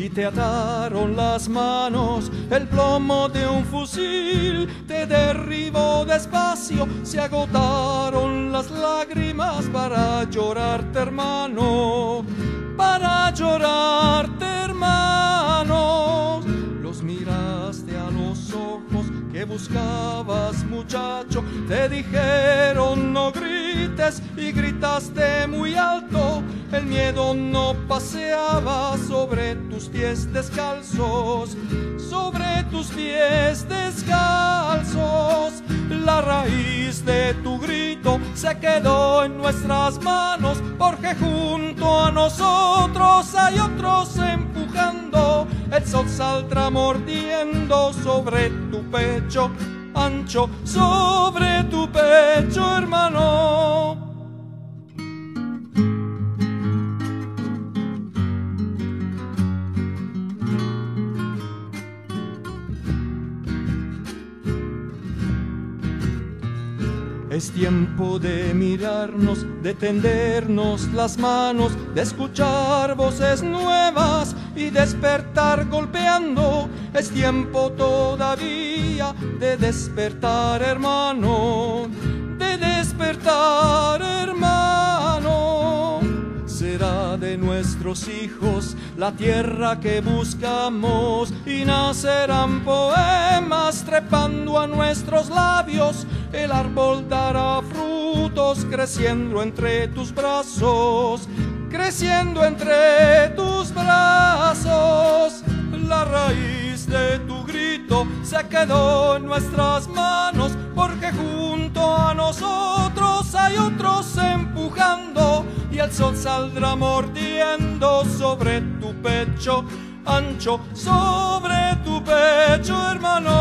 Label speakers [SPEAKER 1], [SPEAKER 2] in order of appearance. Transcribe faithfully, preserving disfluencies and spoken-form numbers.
[SPEAKER 1] y te ataron las manos, el plomo de un fusil te derribó despacio, se agotaron las lágrimas para llorarte, hermano, para llorarte, hermano. Los miraste a los ojos que buscabas, muchacho, te dijeron no grites y gritaste muy alto, el miedo no paseaba sobre tus pies descalzos, sobre tus pies descalzos. La raíz de tu grito se quedó en nuestras manos, porque junto a nosotros hay otros empujando, el sol saldrá mordiendo sobre tu pecho ancho, sobre tu pecho, hermano. Es tiempo de mirarnos, de tendernos las manos, de escuchar voces nuevas y despertar golpeando. Es tiempo todavía de despertar, hermano, de despertar, hermano. Será de nuestros hijos la tierra que buscamos y nacerán poemas trepando a nuestros labios. El árbol dará frutos creciendo entre tus brazos, creciendo entre tus brazos. La raíz de tu grito se quedó en nuestras manos, porque junto a nosotros hay otros empujando, y el sol saldrá mordiendo sobre tu pecho ancho, sobre tu pecho, hermano.